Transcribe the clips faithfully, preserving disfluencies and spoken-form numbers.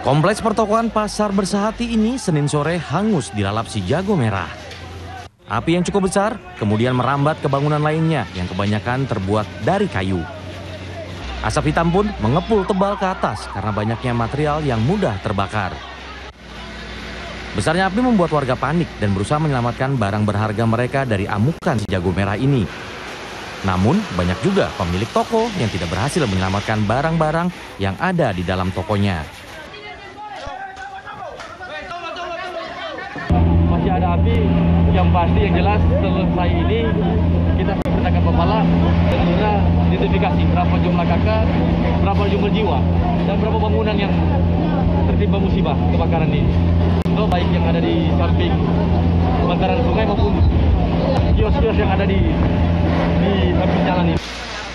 Kompleks pertokoan Pasar Bersehati ini Senin sore hangus dilalap si jago merah. Api yang cukup besar kemudian merambat ke bangunan lainnya yang kebanyakan terbuat dari kayu. Asap hitam pun mengepul tebal ke atas karena banyaknya material yang mudah terbakar. Besarnya api membuat warga panik dan berusaha menyelamatkan barang berharga mereka dari amukan si jago merah ini. Namun banyak juga pemilik toko yang tidak berhasil menyelamatkan barang-barang yang ada di dalam tokonya. Masih ada api, yang pasti yang jelas selesai ini kita bertangkap kepala dan kita identifikasi berapa jumlah kakak, berapa jumlah jiwa, dan berapa bangunan yang tertimpa musibah kebakaran ini. So, baik yang ada di samping bantaran sungai maupun kios-kios yang ada di di samping jalan ini.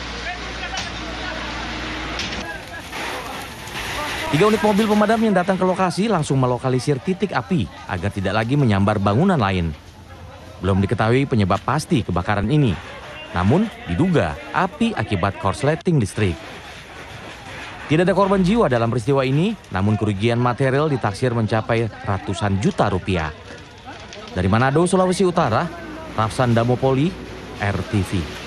Tiga unit mobil pemadam yang datang ke lokasi langsung melokalisir titik api agar tidak lagi menyambar bangunan lain. Belum diketahui penyebab pasti kebakaran ini, namun diduga api akibat korsleting listrik. Tidak ada korban jiwa dalam peristiwa ini, namun kerugian material ditaksir mencapai ratusan juta rupiah. Dari Manado, Sulawesi Utara, Rafsan Damopoli, R T V.